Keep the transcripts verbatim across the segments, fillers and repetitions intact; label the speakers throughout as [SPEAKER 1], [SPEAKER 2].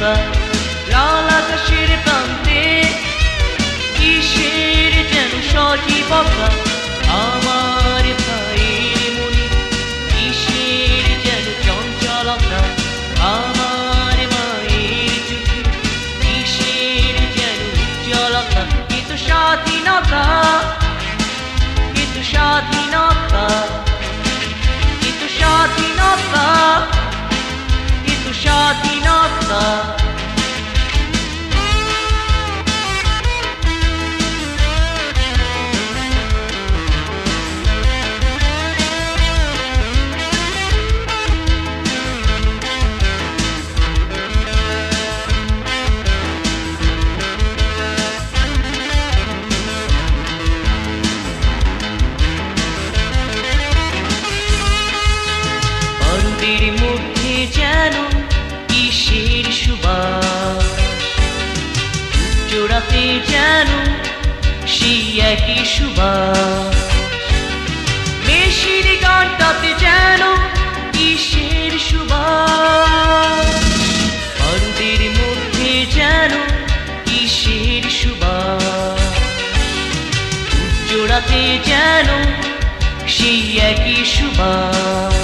[SPEAKER 1] তীব্রতা লাল আকাশের প্রান্তে কিসের যেন সজীবতা আমার ভাইয়ের মনে কিসের যেন চঞ্চলতা আমার মায়ের চোখে কিসের যেন উজ্জ্বলতা কিন্তু স্বাধীনতা কিন্তু স্বাধীনতা কিন্তু স্বাধীনতা কিন্তু স্বাধীনতা বারুদের মধ্যে যেন কিসের সুবাস জোড়াতে যেন সেই একই সুবাস মেশির গানটাতে যেন কিসের সুবাস বারুদের মধ্যে যেন কিসের সুবাস জোড়াতে যেন সেই একই সুবাস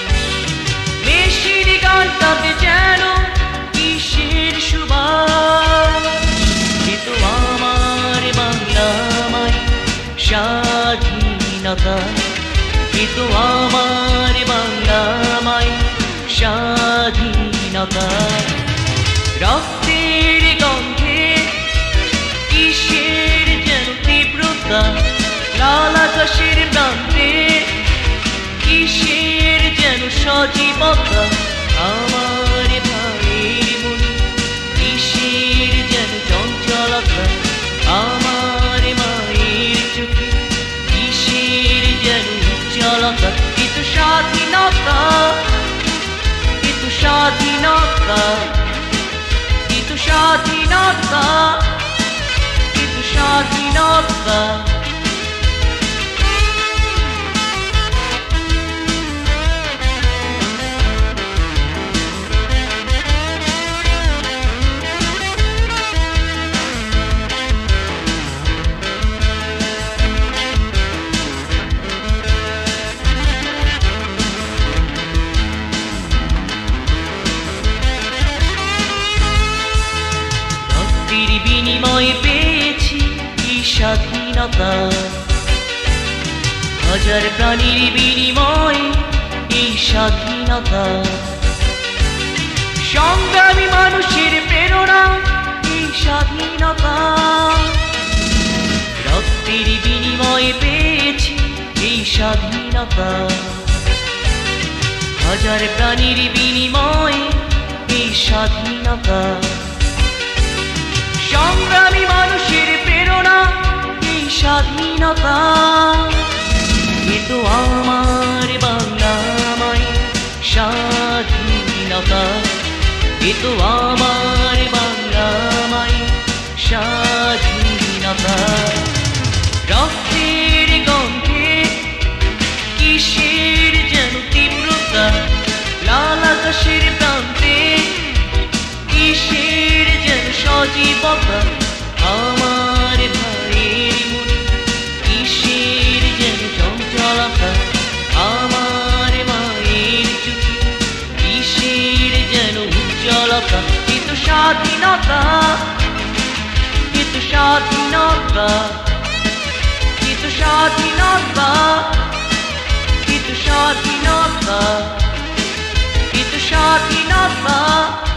[SPEAKER 1] মেশির গানটাতে যেন কিসের সুবাস কিন্তু আমার বাংলা মাই স্বাধীনতা কিন্তু আমার বাংলা মাই স্বাধীনতা রক্তের গন্ধে কিসের যেন তীব্রতা লাল আকাশের প্রান্তে কিসের যেন সজীবতা আমার ভাইয়ের মনে কিসের যেন চঞ্চলতা আমার মায়ের চোখে কিসের যেন উজ্জ্বলতা কিন্তু স্বাধীনতা কিন্তু স্বাধীনতা কিন্তু স্বাধীনতা কিন্তু স্বাধীনতা বিনিময় পেয়েছি এই স্বাধীনতা হাজার প্রাণীর বিনিময় এই স্বাধীনতা সংগ্রামী মানুষের প্রেরণা এই স্বাধীনতা রক্তের বিনিময় পেয়েছি এই স্বাধীনতা হাজার প্রাণীর বিনিময় এই স্বাধীনতা সংগ্রামী মানুষের প্রেরণা এই স্বাধীনতা কিন্তু আমার বাংলা মাই স্বাধীনতা কিন্তু আমার বাংলা মাই স্বাধীনতা রক্তের গন্ধে কিসের যেন তীব্রতা লাল আকাশের প্রান্তে কিসের যেন সজীবতা আমার ভাইয়ের মনে কিসের যেন চঞ্চলতা আমার মায়ের চোখে কিসের যেন উজ্জ্বলতা কিন্তু স্বাধীনতা কিন্তু স্বাধীনতা কিন্তু স্বাধীনতা কিন্তু স্বাধীনতা কিন্তু স্বাধীনতা